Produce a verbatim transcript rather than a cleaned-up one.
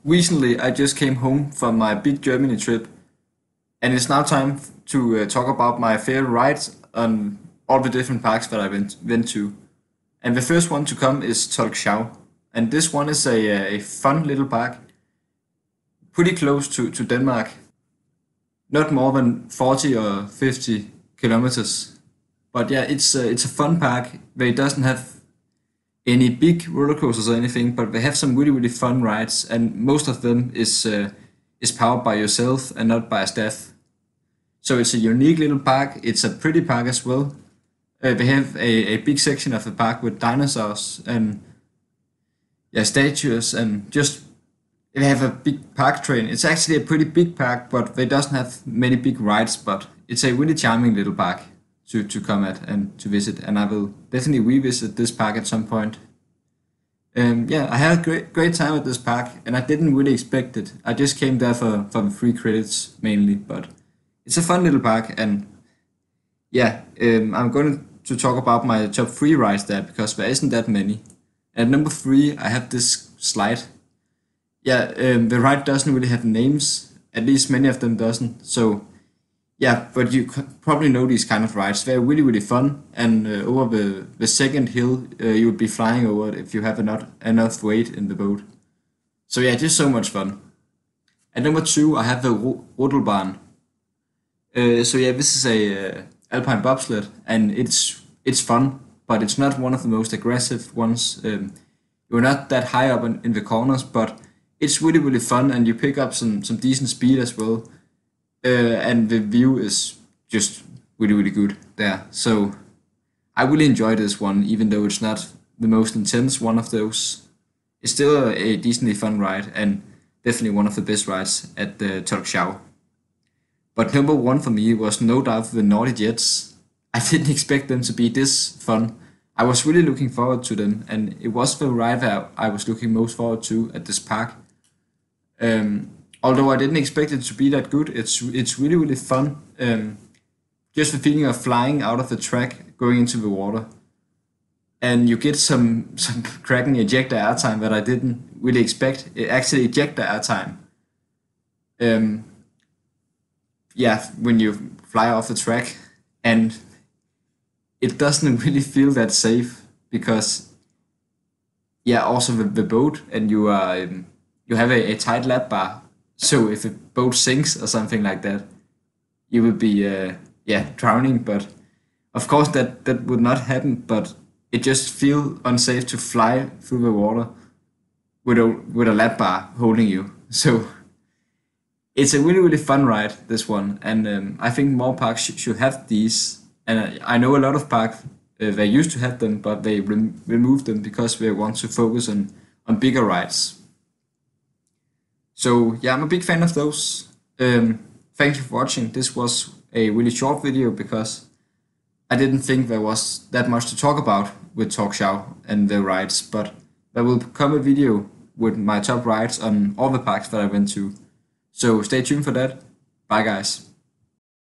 Recently, I just came home from my big Germany trip, and it's now time to uh, talk about my favorite rides on all the different parks that I went, went to. And the first one to come is Tolkschau. And this one is a, uh, a fun little park, pretty close to, to Denmark, not more than forty or fifty kilometers. But yeah, it's, uh, it's a fun park where it doesn't have any big roller coasters or anything, but they have some really really fun rides, and most of them is uh, is powered by yourself and not by a staff. So it's a unique little park. It's a pretty park as well. Uh, they have a, a big section of the park with dinosaurs and yeah statues and just they have a big park train. It's actually a pretty big park, but they doesn't have many big rides. But it's a really charming little park to, to come at and to visit, and I will definitely revisit this park at some point. Um, yeah, I had a great great time at this park, and I didn't really expect it. I just came there for for the free credits mainly, but it's a fun little park, and yeah, um, I'm going to talk about my top three rides there because there isn't that many. At number three, I have this slide. Yeah, um, the ride doesn't really have names. At least many of them doesn't. So yeah, but you c- probably know these kind of rides. They're really, really fun. And uh, over the, the second hill, uh, you would be flying over it if you have enough, enough weight in the boat. So yeah, just so much fun. At number two, I have the Ro- Rodelbahn. Uh, so yeah, this is a uh, alpine bobsled, and it's it's fun, but it's not one of the most aggressive ones. Um, you're not that high up in, in the corners, but it's really, really fun, and you pick up some some decent speed as well, uh, and the view is just really really good there. So I really enjoy this one, even though it's not the most intense one of those. It's still a, a decently fun ride and definitely one of the best rides at the Turkshow. But number one for me was no doubt the Naughty Jets. I didn't expect them to be this fun. I was really looking forward to them, and it was the ride that I was looking most forward to at this park. Um, Although I didn't expect it to be that good, it's it's really really fun. Um, just the feeling of flying out of the track, going into the water, and you get some some cracking ejector airtime that I didn't really expect. It actually ejector airtime. Um, yeah, when you fly off the track, and it doesn't really feel that safe because yeah, also the, the boat, and you are um, you have a, a tight lap bar. So if a boat sinks or something like that, you would be uh, yeah drowning. But of course that that would not happen. But it just feel unsafe to fly through the water with a with a lap bar holding you. So it's a really really fun ride, this one, and um, I think more parks should, should have these. And I, I know a lot of parks uh, they used to have them, but they rem- removed them because they want to focus on on bigger rides. So yeah, I'm a big fan of those. Um, thank you for watching. This was a really short video because I didn't think there was that much to talk about with Talkshow and the rides, but there will come a video with my top rides on all the parks that I went to. So stay tuned for that. Bye guys.